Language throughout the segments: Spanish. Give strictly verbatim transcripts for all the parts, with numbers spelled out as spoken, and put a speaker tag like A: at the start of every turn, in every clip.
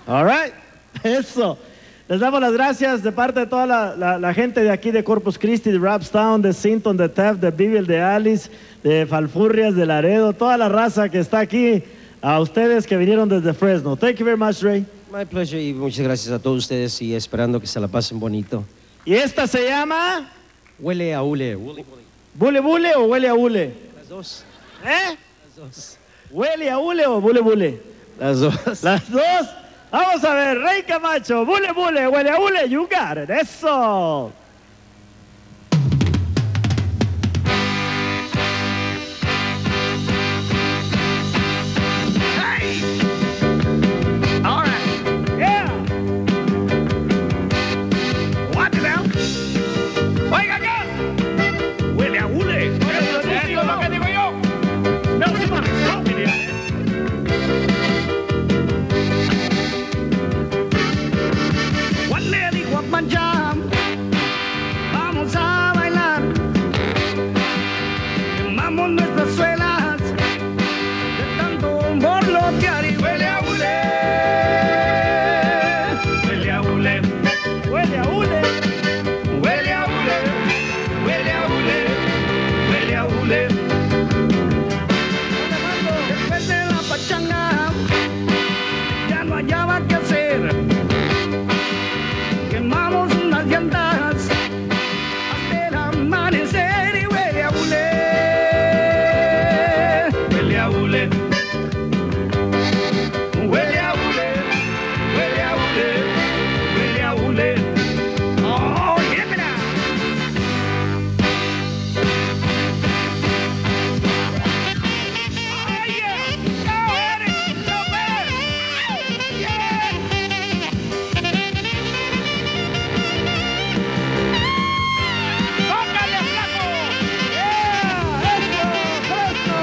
A: All right. Eso. Les damos las gracias de parte de toda la, la, la gente de aquí de Corpus Christi, de Rapstown, de Sinton, de Taft, de Beeville, de Alice, de Falfurrias, de Laredo, toda la raza que está aquí, a ustedes que vinieron desde Fresno. Thank you very much, Ray.
B: My pleasure y muchas gracias a todos ustedes y esperando que se la pasen bonito.
A: Y esta se llama...
B: Huele a hule. Hule,
A: ¿Bule bule o huele a hule?
B: Las dos.
A: ¿Eh?
B: Las dos.
A: ¿Huele a hule o bule bule?
B: Las dos.
A: Las dos. Vamos a ver, Rey Camacho, bule bule, huele a hule, you got it. Eso.
C: Vamos a bailar, quemamos nuestras suelas de tanto borlotear y huele a hule, huele a hule,
A: Huele a hule.
C: huele a hule, huele a hule, huele a hule. Después de la pachanga ya no hallaba qué hacer. Quemamos unas llantas hasta el amanecer y huele a hule, huele a hule, huele a hule, huele a hule, huele a hule. Oh, yeah, mira. Oh, yeah. Go ahead and go better. Yeah. ¡Tócale, flaco! ¡Yeah! ¡Eso! ¡Fresno!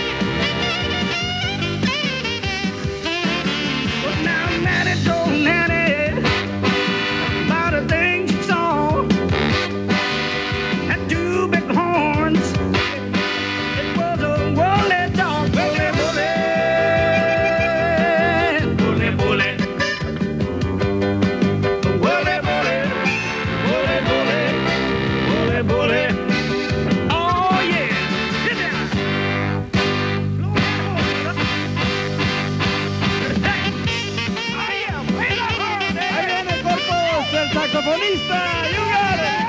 C: But now Nanny told Nanny about the things she saw. Had two big horns. It was a woolly dog. Woolly, woolly. Woolly, woolly. Woolly, woolly. Woolly, woolly. Woolly, woolly. Oh, yeah. Get down. Blow that horn up. Hey. Oh, yeah. Play that horn,
A: Ahí
C: eh.
A: viene Corpus, el saxofonista. You got it.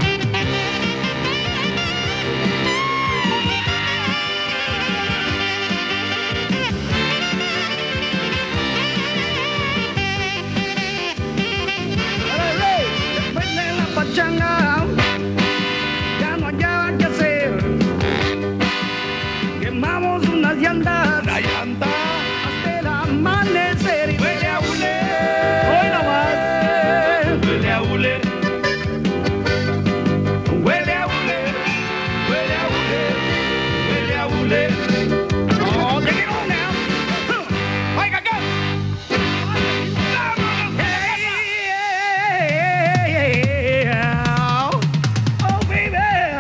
A: Dale, Rey.
C: Después de la pachanga ya no hallaba qué hacer. Quemamos unas llantas, la llanta hasta el amanecer y huele a hule.
A: Hoy nomás.
C: Huele a hule. Huele a hule. Huele a hule. Huele a hule. Oh, take it on now. Oiga, acá. Oh, baby.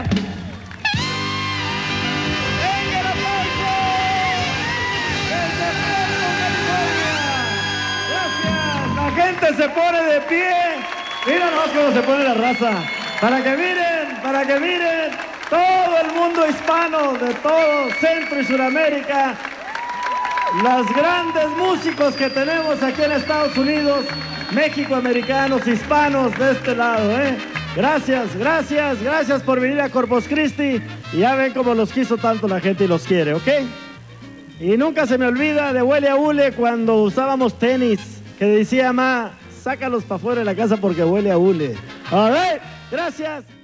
A: Venga el aplauso. Desde Fresno, California. Gracias. La gente se pone de pie. Mira nomás cómo se pone la raza. Para que miren, para que miren. Todo el mundo hispano de todo Centro y Sudamérica. Los grandes músicos que tenemos aquí en Estados Unidos, México, americanos, hispanos de este lado, ¿eh? Gracias, gracias, gracias por venir a Corpus Christi. Y ya ven cómo los quiso tanto la gente y los quiere, ¿ok? Y nunca se me olvida de huele a hule cuando usábamos tenis, que decía, ma, sácalos para afuera de la casa porque huele a hule. All right, gracias.